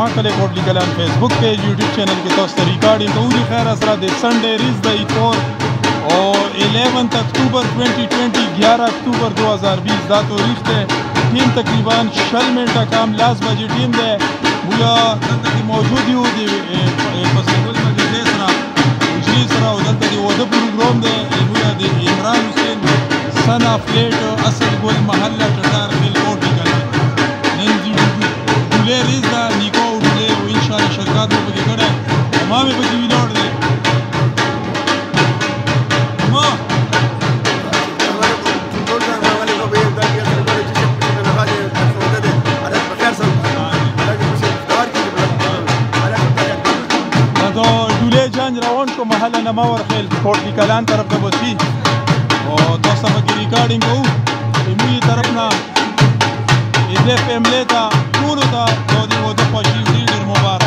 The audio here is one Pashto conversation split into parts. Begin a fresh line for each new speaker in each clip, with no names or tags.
زما کلی کوټلی کلان فیسبوک پیج یوټیوب چینل کې تاسو ته ریکارډینګ کوو د خیر سره د سنډے ریز د ایتور او 11 اکتوبر 2020 11 اکتوبر 2020 دا تاریخ ده ټیم تقریبا 60 منټه کم لاس بجې ټیم ده موږ دلته موجود یو د پسندل مجلس سره او دلته د واده پروګرام ده موږ د عمران حسین سنا فلیټ اصل ګل محله ټټار خیل کوټلی کلان نن ډولې ریز ده نیکو ډولې او ان شاء الله شرکت مو پکې کړی ما مې پکې ویلوړ دی روان شو محله نماور خیل کوټلی کلان طرف ته بسي او تاسو پکې ریکارډینګ کوو موږ طرف نه دې فیملی ته ټولو ته د واده خوښي ډېر مبارک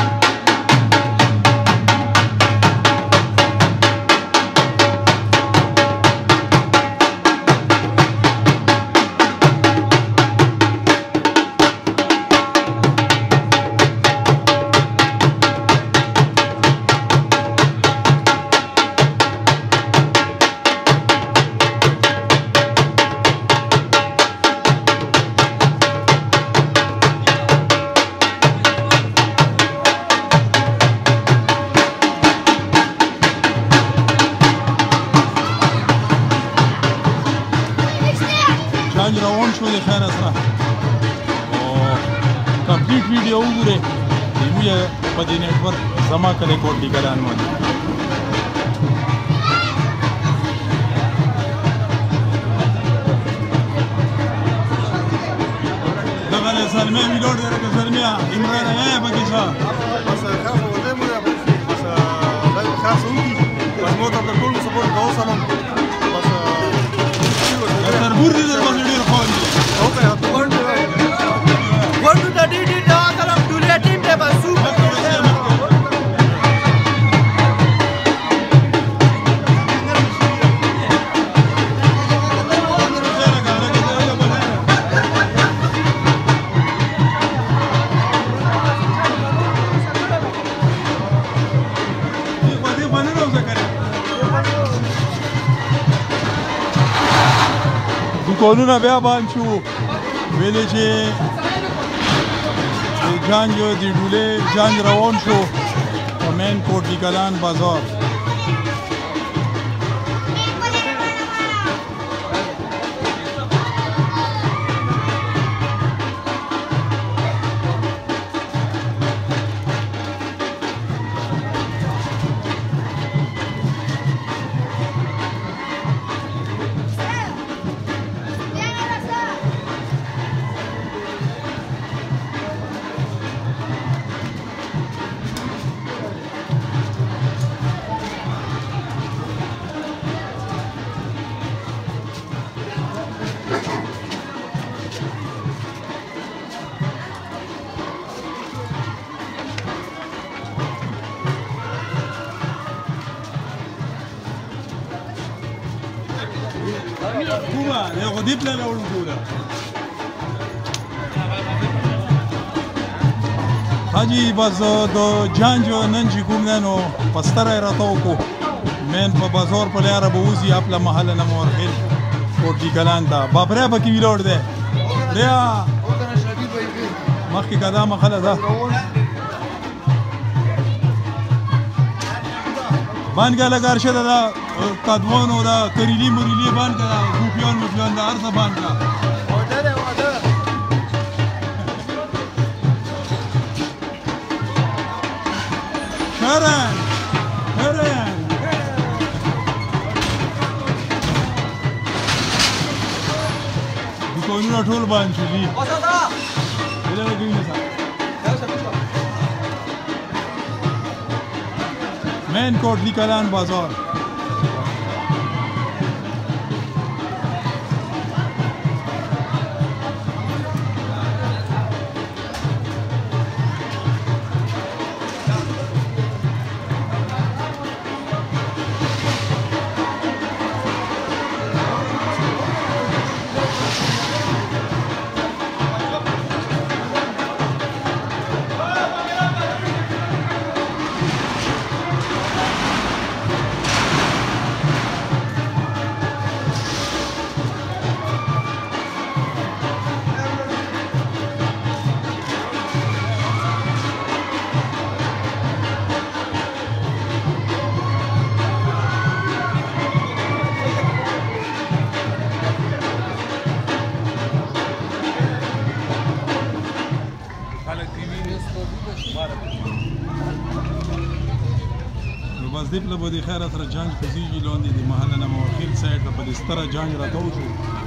روان شو د خیر سره او کمپلیټ ویډیو وګورئ موږ په دې نیټورک زما کلی کوټلی کلان باندې دغه سلمې ویډیو ډېره سلمې عمران یې پکې ښه بس خاصه ولې موږ بس خاصه وګورئ بس مو ته ټول سپورټ کوو سلام بس تربور دې درباندې ډېر خوان دي اوکې ورته د ډي ډي دا کلم ټولې ټیم ته بس کولونه بیا باندې شو ویلې چې جنګ د ډولې جنګ روان شو په مین کوټلی کلان بازار غديب لا لو الأولى حاجی باز دو جانجو ننجی کوم نو پستره راتو کو من په بازار په لاره بوزي خپل محله نه مورخل کوټلی کلان دا بابره پکې ویلوړ دی ریا مخکې قدم خله ده بانګه لګار شه دا قدمونو دا کریلی مریلی بانګه ګوپیان مفلان دا ارزه بانګه واده واده شرن شرن دکانونه ټول باندې شو دي ولا لګوي نه مین کوټلی کلان بازار بس دې په بده خیر سره جنگ کوزيږي لاندې د محله نه موخیل سایډ په دې ستره جنگ راټول شو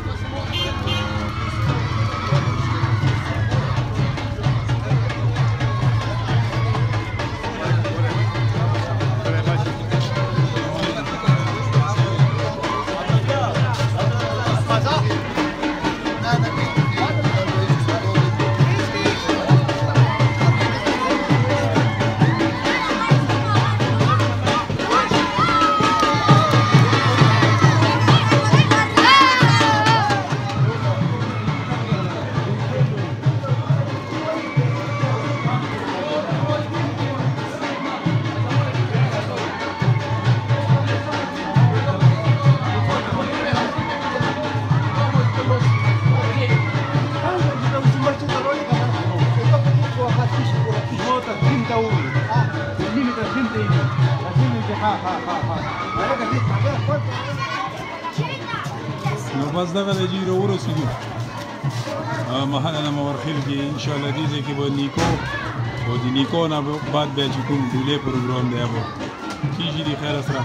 نو بس دغه د جیرو ورسېدو محله نه مورخیل کې انشاءالله دې ځای کې به نیکو او د نیکو نه بعد بیا چې کوم ډولې پروګرام دی هغه کېږي د خیره سره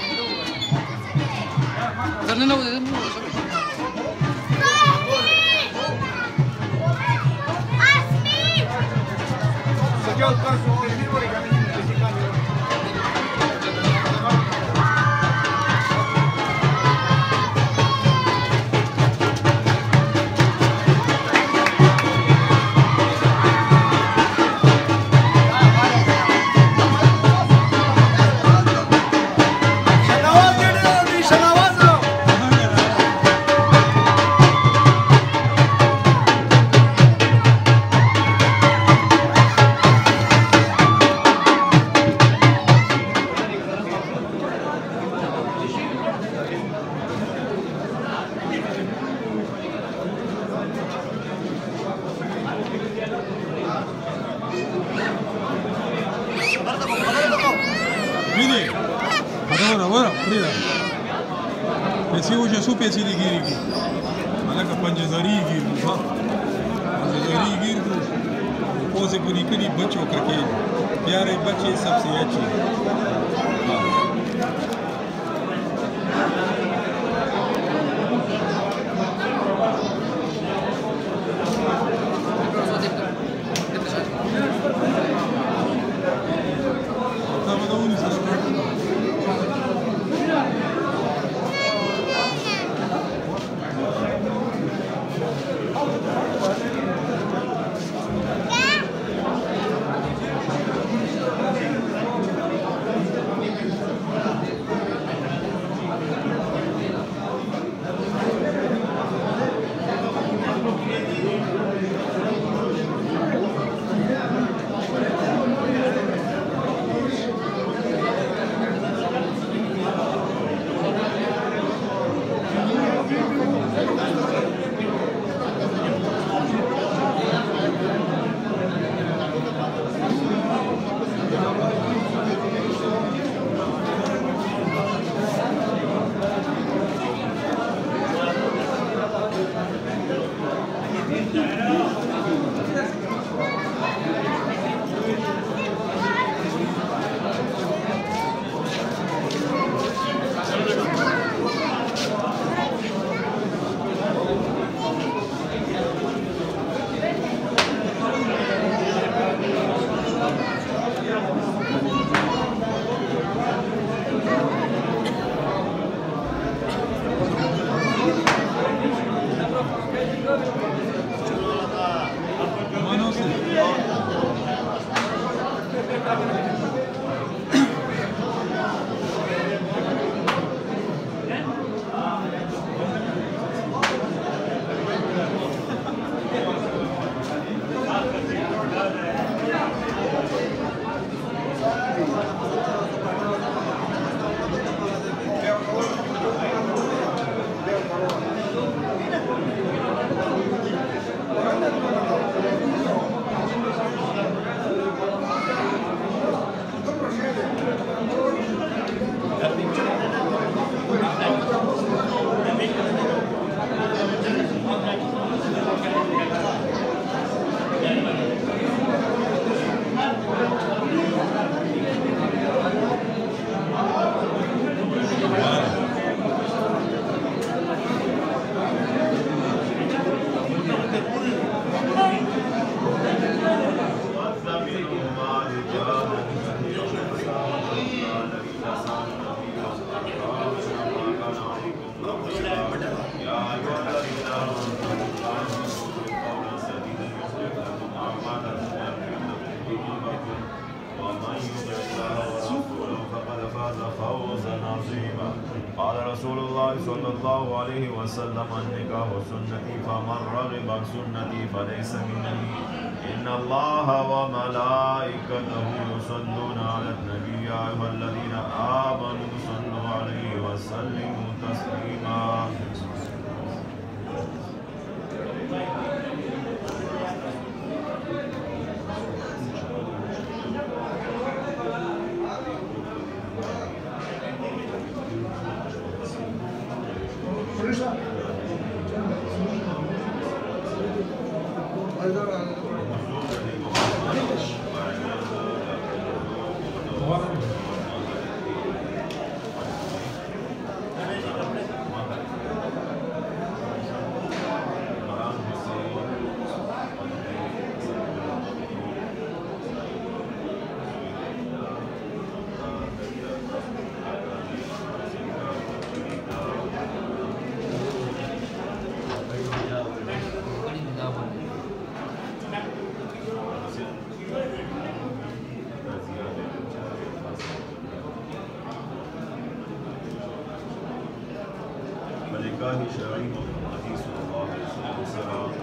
पैसे वो जैसो पैसे दी गिरी माना का पंजदारी गिर हाँ पंजदारी गिर पोसे पूरी करी बच्चों का खेल प्यारे बच्चे सबसे अच्छे
قال رسول الله صلى الله عليه وسلم النكاح سنتي فمن رغب عن سنتي فليس مني إن الله وملائكته يصلون على النبي يا أيها الذين آمنوا صلوا عليه وسلموا تسليما. فنكاح شرعي النبي صلى الله عليه وسلم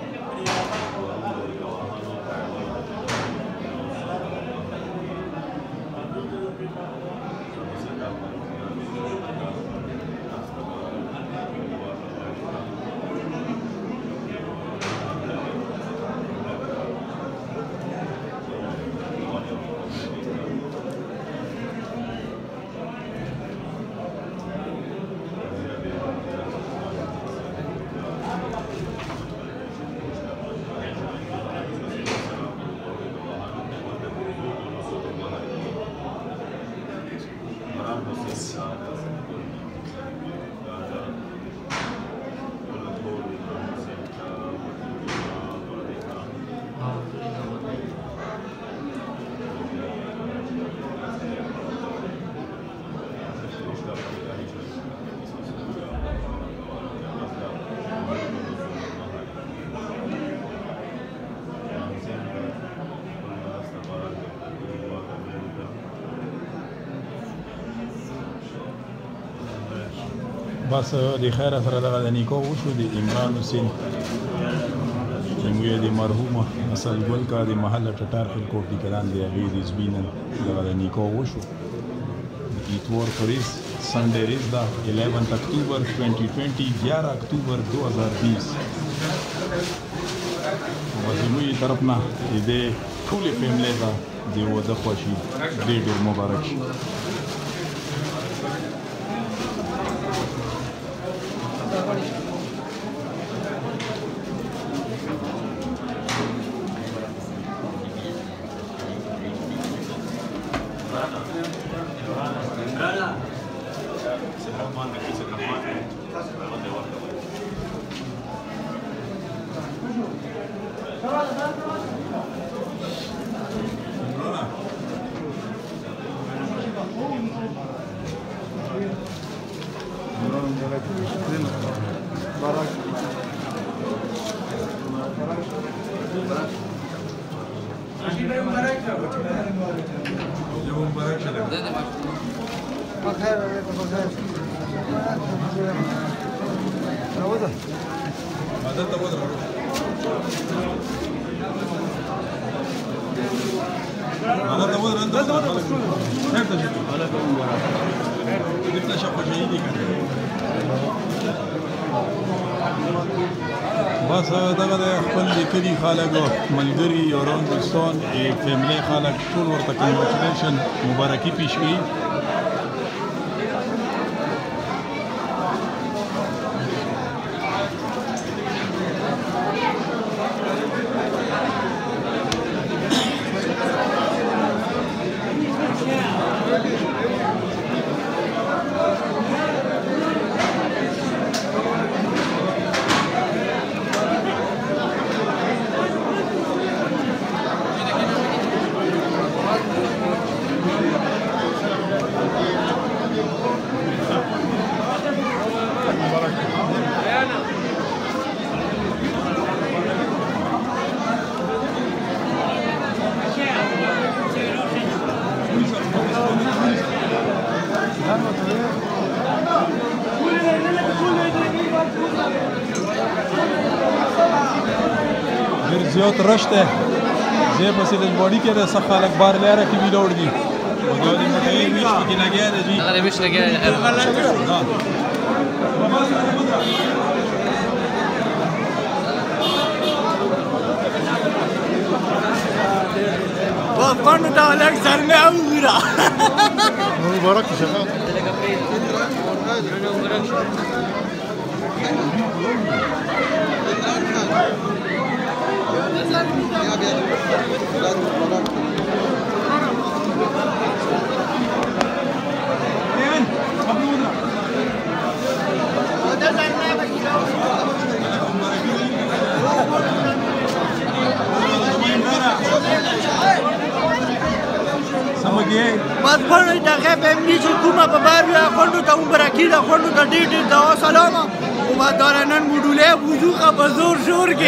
بس د خیر سره دغه د نیکو وشو د عمران حسین چې موږ د مرحومه اصل ګل کا د محله ټټار خل کوټ دی کلان دی هغې د زبینن دغه د نیکو وشو ایتوار فریز سنډے ریز دا 11 اکتوبر 2020 11 اکتوبر 2020 وزموی طرف نه د ټولې فیملی ته د واده خوښي ډېر ډېر مبارک شي. بس دغه د خپل لیکلي خلک ملګري یاران دوستان فیملی خلک ټول ورته کنګریچولیشن مبارکي پیش کړي. زیات رش ده زی پسې د ژباړي کې د څه خلک بار لاره کې ویلوړ دي او دا د موټرې ویش پکې لګیا دی جی
هغه ویش لګیا دی
وفقنا دولك سرنا وغيرا
مبارك شغال
بس پرې دغه به مې چې کومه په بار یا خوندو ته عمرکی دا خوندو ته ډېر دا سلام او ما دارنن موډوله وضوخه په زور شور کې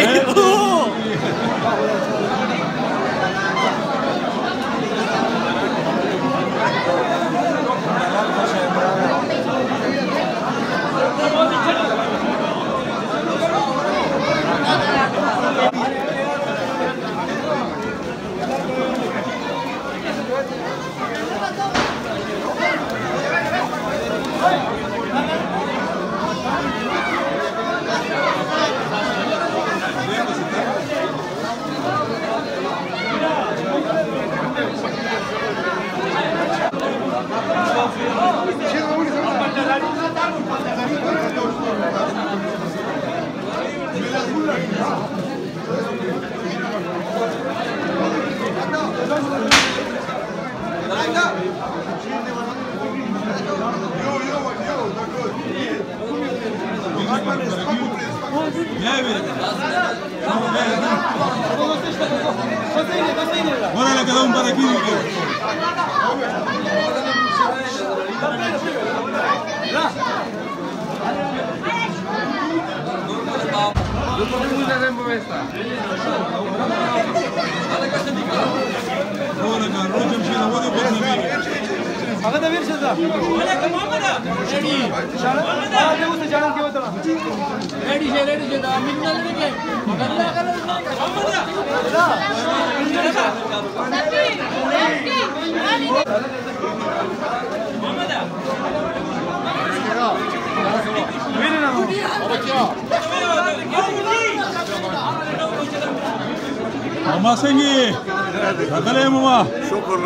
ماما څنګه راغلی ماما
شکر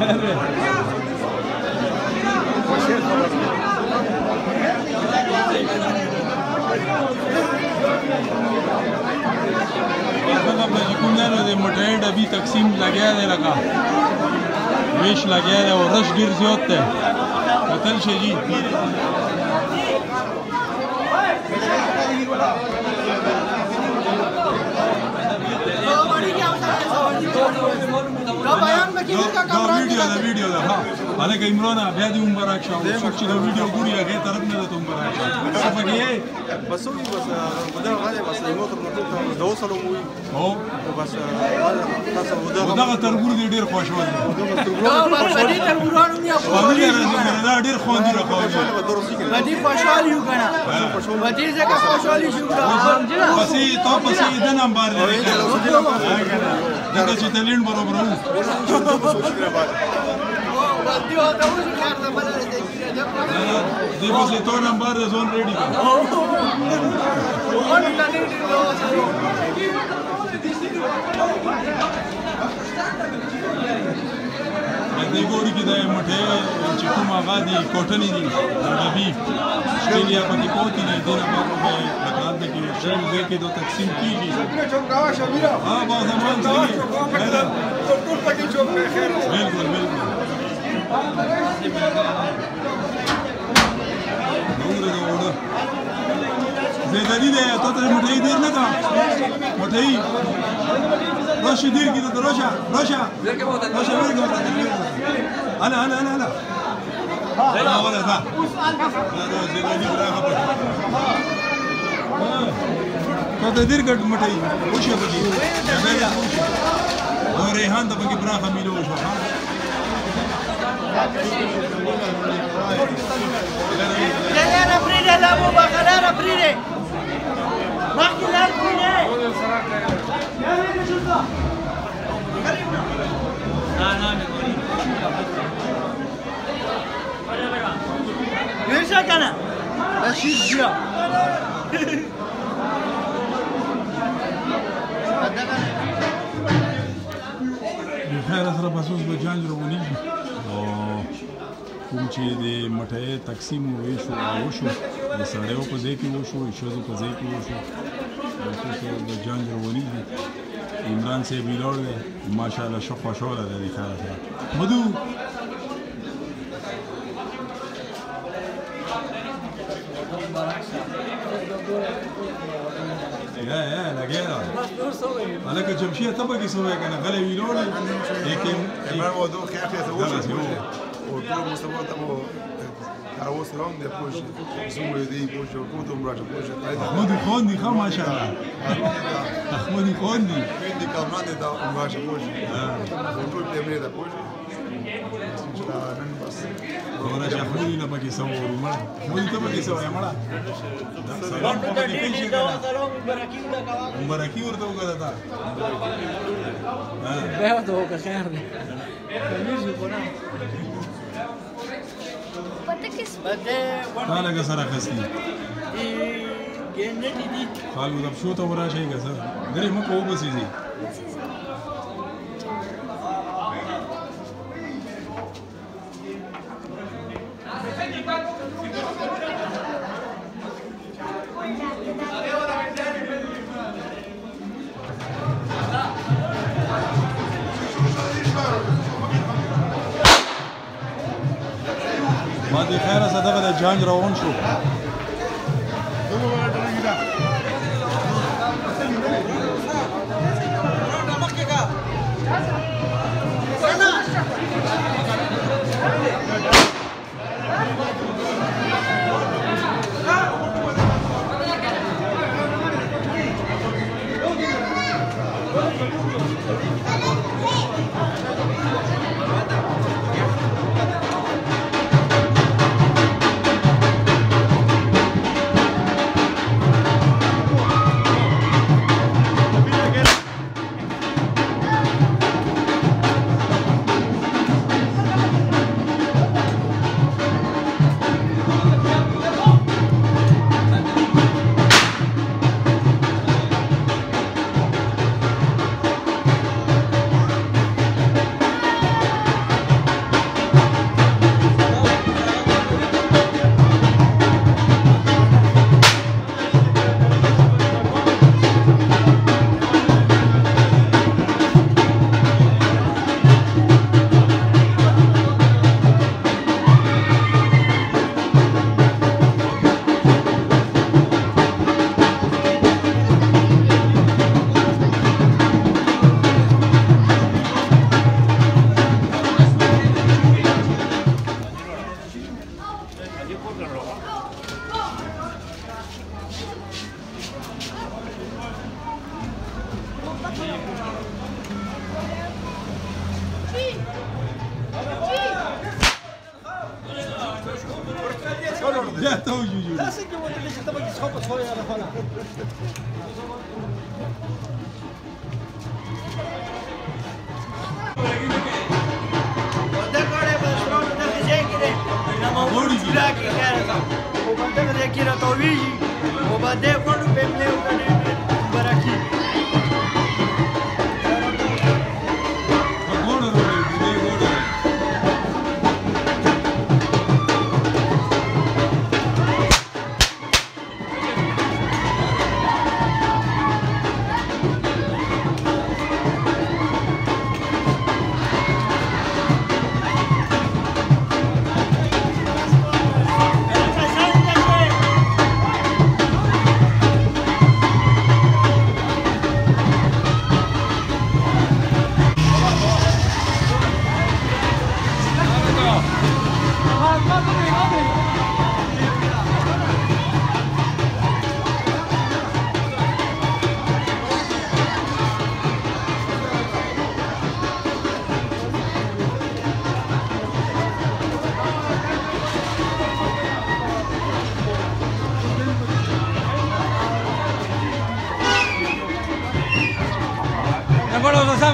کومانو د موټرې ډبي تقسیم لګیا دی لکه ویش لګیا دی او رش ډېر زیات دی کتل شي جی دا ویډیو ده ها هلکه عمران بیا دې مبارک شه څوک چې دا ویډیو ګوري هغې طرف نه درته مبارک شه څه پکې یې
بس وي بس ودغه غالي بس موټر د وصلو مو
هو
بس تاسو
ودغه تربور دې ډېر خوشحال دي
بدي تربورانو مې
دا ډېر خوندي راخوي
بدي خوشحال یو کنه بدي ځکه خوشحال شو
پسې تو پسې د نمبر لري دغه چې تلین برابر وو دې پسې تو نمبر زون ریډي دې ګوري کې د موټې چې کوم هغه دي کوټنې دي ډبي شتلیا پکې پوتې دي د نمبر په لکان د کې شل دې کې دو تقسیم کیږي ها با زمان صحیح
ټول پټي چوک په خیر
بالکل بالکل نور زیداری ده تو ته موټې دیر نه کا موټې روشه دیر کې ته روشه انا ولا ذا لا زیداری برا خبر ته دیر ګټ موټې وشه بږي او ریحان ته بږي برا خمیلو شو
لا aprire la bomba, ganar aprire. مخکې لار کړئ بیرشه کنه بشیر بیا
بخیر سره بس اوس به جنج روانېږي او کوم چې د مټۍ تقسیم وشو د سړیو په ځای کې وشو د ښځو په ځای کې وشو اوس د جنج روانېږي عمران صاحب ولاړ دی ماشاءالله ښه خوشحاله دی د خیر سره مدو یا لګیا هلکه جمشید ته پکې څه وایې که نه غلی ویلوړې لیکن
موضوع خیال ته وشو او ټول مستوى ته مو تراوس روان دی پوه شي زموږ دی پوه شي ټول دومره پوه شي
احمد خان دي ښه ماشاءالله احمد خان دي
دی کامران دی دا ماشه پوه شي ټول دې مې دا پوه شي نن بس
ورا چې احمد نه پکې څه وورو مړه احمد ته پکې څه وایې مړه سلام په دې کې شي مبارکي ورته وکړه تا
بیا ته وکړه خیر دی
تا لږه سره اخیستي
ګنډې دي
خالو د پښو ته وراشئ که څه درې مه کوو بسې ځي ما د خیره څه دغه د جنج روان شو Ya to you.
Así que vos tenés que estar aquí sopos hoy a la hora. Banda kare bas rono da gezekire. Na mawuri jira ki kara. O banda gezekira tawiji. O banda kodu pemle ukane baraki.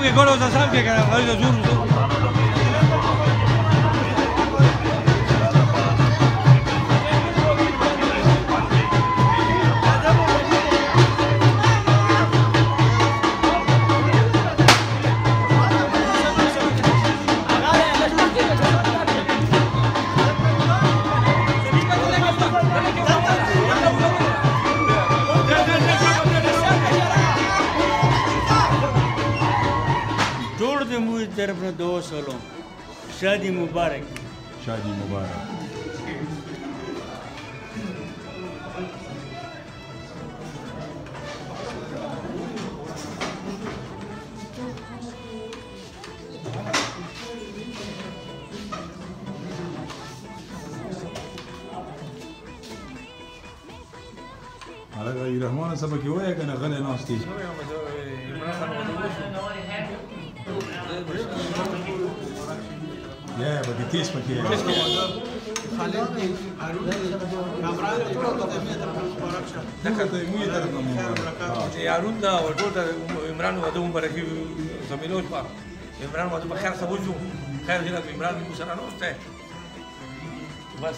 کې ګورو ځا صاحب کې کنه غوړي زور طرف دو سالوں شادی مبارک
شادی مبارک على رحمن سبك وياك انا غني ناستي يا بقى تيس بقى خالد كامران دخلت مو يدرنا يارون دا ورطة عمران ودو مباركي زميلوش بقى عمران ودو بخير سبوجو خير جنات عمران مسرانو استه بس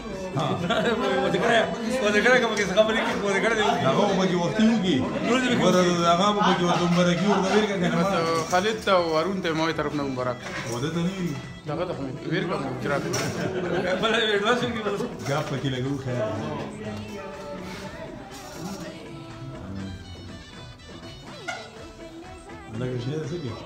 وذكرها كما كيس خبري وذكرها لا هو بقى وقتيوغي ورا هغه بقى ودو مباركي ورته ویرګه کنه
خالد ته وارون ته موي طرف نه مبارک
وده ته نه
دغه ته ویرګه مجرا
بل واسو کې
غاپ کې لګو خیر لکه شي ده څه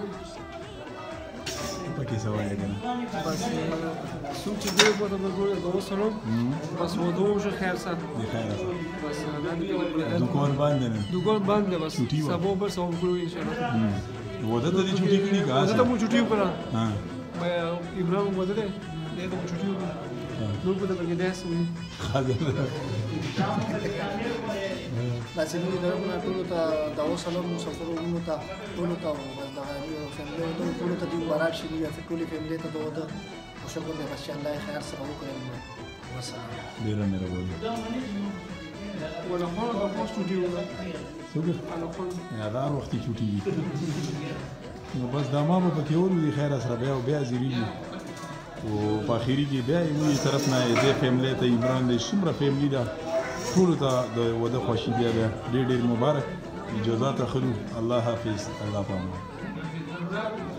پکې سوای کنه
بس سوچ دې په دغه ګورې د وسلو بس ودو شو خیر سره
دی خیر
بس
دکان باندې نه
دکان باندې بس سبو بس او ګورو ان شاء الله
وده ته چټي کړي کا
زه ته مو چټي وکړه
ها
مې ابراهيم ودره دې ته چټي وکړه نو په دغه کې داس وي
حاضر
لازم دي درنه ټول ته دا وسلو مسافرونو ته ټول ته بس دا فیملی ټول ته دی مبارک شي یا ټول فیملی ته دوه او شکر دې بس الله خیر سره وکړي والسلام
ډیر مهرباني
ولا خو دا پوسټ ویډیو
څنګه
انا خو
یا دا وخت چټي وي نو بس دا ما په کې ورو دي خیر سره بیا زیریږي او په اخیری کې بیا یو طرف نه دې فیملی ته عمران دې شمره فیملی دا ټول ته د وده خوشي بیا ډېر مبارک اجازه ته خلو الله حافظ الله پامان